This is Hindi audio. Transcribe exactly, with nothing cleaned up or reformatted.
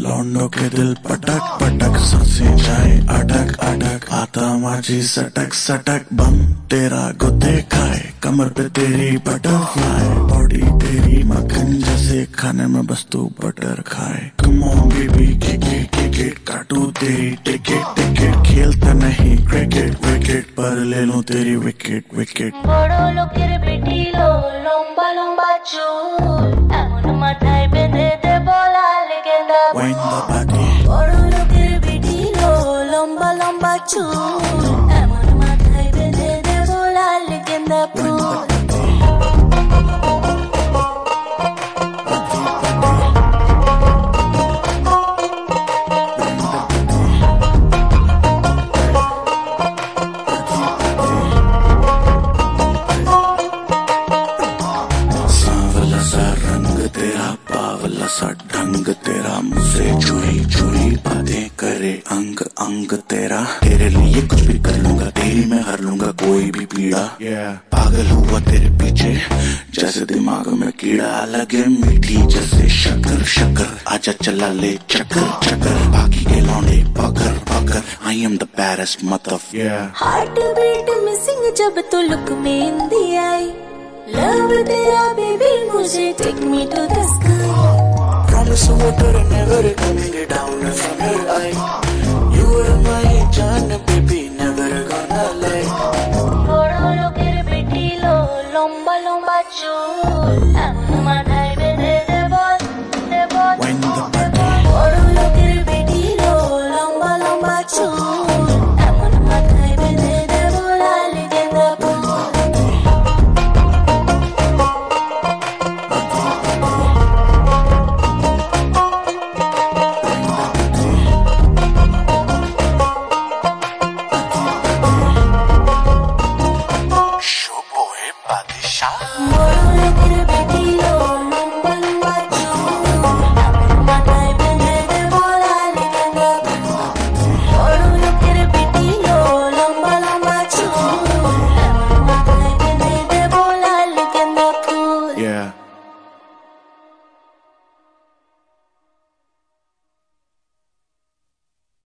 लौंडों के दिल पटक पटक, सांसें जाए अटक अटक, आता माझी सटक सटक, बम तेरा गुद्दे खाए, कमर पे तेरी बटरफ्लाई, बॉडी तेरी मक्खन जैसे, खाने में बस तू बटर खाए। Come on baby kick it kick it, काटू तेरी टिकट टिकट, खेलता नहीं क्रिकेट विकेट, पर ले लूं तेरी विकेट विकेट। बड़ो लोकेर बेटी लो लंबा लंबा चूल, एमन माথায় বেঁধে দেব লাল গেন্দা ফুল। বড় লোকের বেটি লো লম্বা লম্বা চুল, এমন মাথায় বেঁধে দেব লাল গেন্দা ফুল। तेरा पावला सा ढंग तेरा, मुझसे चुरी चुरी बातें करे अंग अंग तेरा, तेरे लिए कुछ भी कर लूंगा, तेरी मैं हर लूंगा कोई भी पीड़ा। yeah. पागल हुआ तेरे पीछे जैसे दिमाग में कीड़ा, लगे मीठी जैसे शक्कर शक्कर, आजा चला ले चक्कर चक्कर, बाकी के लौंडे पकड़ पकड़, I am the baddest mother. Heart beat missing जब तो लुक में हिंदी आई, लव तेरा बेबी मुझे take me to the sky, promise water and never coming down from your eye, you are my jaan baby never gonna lie। বড় লোকের বেটি লো লম্বা লম্বা চুল,